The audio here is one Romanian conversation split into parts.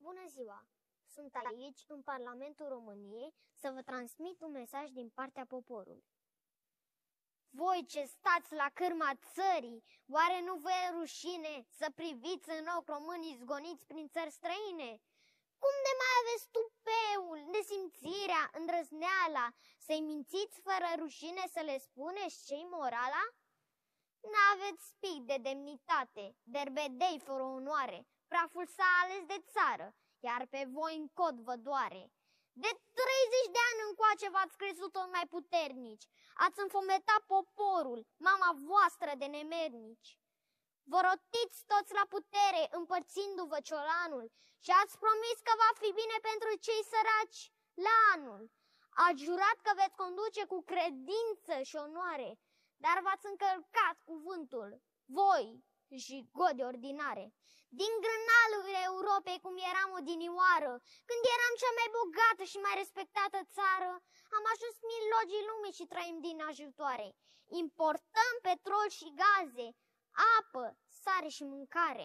Bună ziua! Sunt aici, în Parlamentul României, să vă transmit un mesaj din partea poporului. Voi ce stați la cârma țării, oare nu vă e rușine să priviți în ochi românii zgoniți prin țări străine? Cum de mai aveți tupeul, nesimțirea, îndrăzneala, să-i mințiți fără rușine să le spuneți ce-i morala? N-aveți pic de demnitate, derbedei fără onoare, praful s-a ales de țară, iar pe voi în cot vă doare. De 30 de ani încoace v-ați crezut tot mai puternici, ați înfometat poporul, mama voastră de nemernici. Vă rotiți toți la putere, împărțindu-vă ciolanul, și ați promis că va fi bine pentru cei săraci la anul. Ați jurat că veți conduce cu credință și onoare, dar v-ați încălcat cuvântul, voi, jigodi ordinare. Din grânalurile Europei, cum eram odinioară, când eram cea mai bogată și mai respectată țară, am ajuns milogii lumii și trăim din ajutoare. Importăm petrol și gaze, apă, sare și mâncare.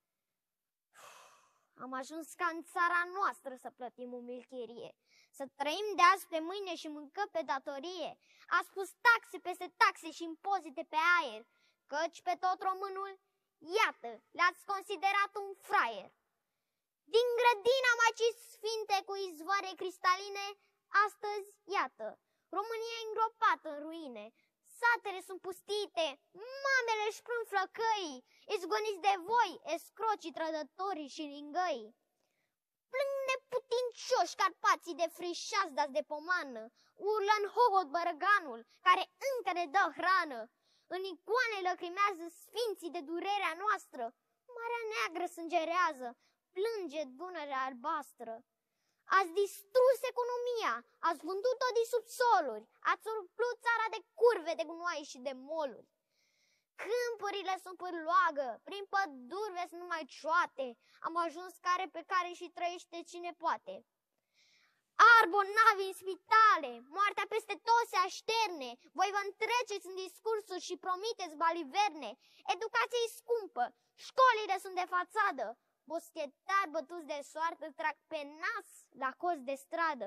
Am ajuns ca în țara noastră să plătim umilchirie, să trăim de azi pe mâine și mâncăm pe datorie. Ați pus taxe peste taxe și impozite pe aer, căci pe tot românul, iată, le-ați considerat un fraier. Din grădina Macii Sfinte cu izvoare cristaline, astăzi, iată, România e îngropată în ruine. Satele sunt pustite, mamele își prâng flăcăii, izgoniți de voi, escrocii, trădătorii și lingăii. Plâng neputincioși carpații de frișați dați de pomană, urlă în hohot bărăganul, care încă ne dă hrană. În icoane lăcrimează sfinții de durerea noastră, Marea Neagră sângerează, plânge Dunărea albastră. Ați distrus economia, ați vândut-o din subsoluri, ați umplut țara de curve, de gunoaie și de moluri. Câmpurile sunt pârloagă, prin păduri vezi numai cioate, am ajuns care pe care și trăiește cine poate. Arb bolnavi în spitale, moartea peste tot se așterne, voi vă întreceți în discursuri și promiteți baliverne, educația e scumpă, școlile sunt de fațadă, boschetari bătuți de soartă trag pe nas la coz de stradă.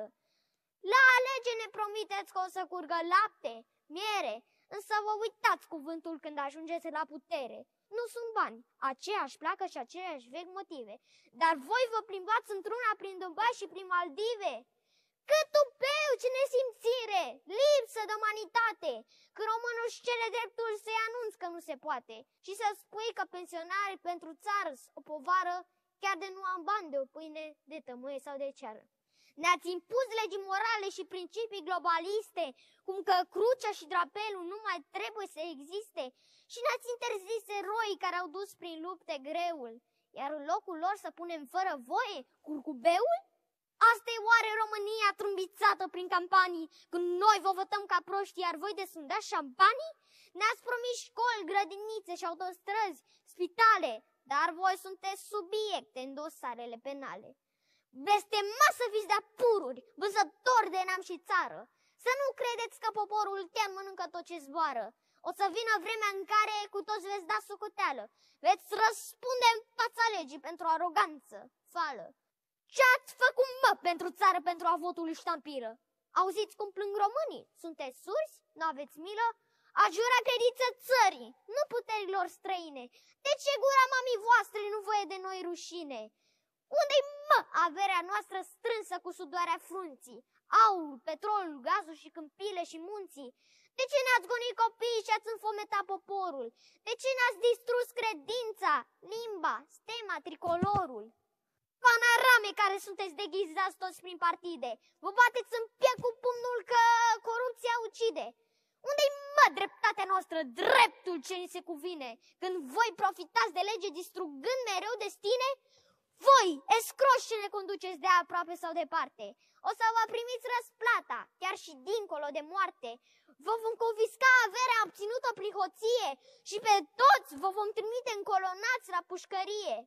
La alegeri ne promiteți că o să curgă lapte, miere, însă vă uitați cuvântul când ajungeți la putere. Nu sunt bani, aceeași placă și aceeași vechi motive, dar voi vă plimbați într-una prin Dubai și prin Maldive. Cât tupeu, ce nesimțire, lipsă de umanitate, că românul își cere dreptul să-i anunț că nu se poate și să spui că pensionarii pentru țară o povară, chiar de nu am bani de o pâine, de tămâie sau de ceară. Ne-ați impus legi morale și principii globaliste, cum că crucea și drapelul nu mai trebuie să existe, și ne-ați interzis eroii care au dus prin lupte greul, iar în locul lor să punem fără voie curcubeul? Asta e oare România trâmbițată prin campanii, când noi vă votăm ca proști, iar voi desundați șampanii? Ne-ați promis școli, grădinițe și autostrăzi, spitale, dar voi sunteți subiecte în dosarele penale. Blestemați să fiți de-a pururi, vânzători de neam și țară. Să nu credeți că poporul chiar mănâncă tot ce zboară. O să vină vremea în care cu toți veți da socoteală. Veți răspunde în fața legii pentru aroganță, fală. Ce-ați făcut, mă, pentru țară, pentru a votului ștampilă? Auziți cum plâng românii? Sunteți surzi? N-aveți milă? Ați jurat credință țării, nu puterilor străine. De ce gura mamii voastre nu vă e de noi rușine? Unde-i, mă, averea noastră strânsă cu sudoarea frunții? Aurul, petrolul, gazul și câmpile și munții? De ce ne-ați gonit copiii și ați înfometat poporul? De ce ne-ați distrus credința, limba, stema, tricolorul? Panorame care sunteți deghizați toți prin partide, vă bateți în piept cu pumnul că corupția ucide. Unde-i, mă, dreptatea noastră, dreptul ce ni se cuvine, când voi profitați de lege distrugând mereu destine? Voi, escroși ce ne conduceți de aproape sau departe, o să vă primiți răsplata, chiar și dincolo de moarte. Vă vom confisca averea obținută prin hoție și pe toți vă vom trimite încolonați la pușcărie.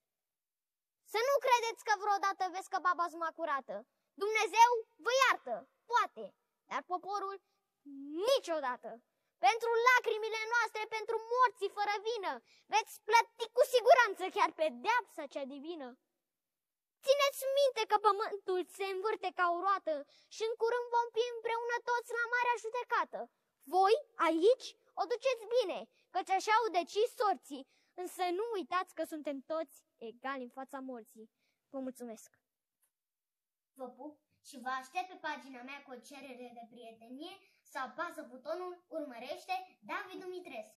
Să nu credeți că vreodată veți scăpa bazma curată. Dumnezeu vă iartă, poate, dar poporul niciodată. Pentru lacrimile noastre, pentru morții fără vină, veți plăti cu siguranță chiar pedeapsa cea divină. Țineți minte că pământul se învârte ca o roată și în curând vom fi împreună toți la marea judecată. Voi, aici, o duceți bine, căci așa au decis sorții, însă nu uitați că suntem toți egali în fața morții. Vă mulțumesc! Vă pup și vă aștept pe pagina mea cu o cerere de prietenie să apasă butonul Urmărește David Dumitrescu.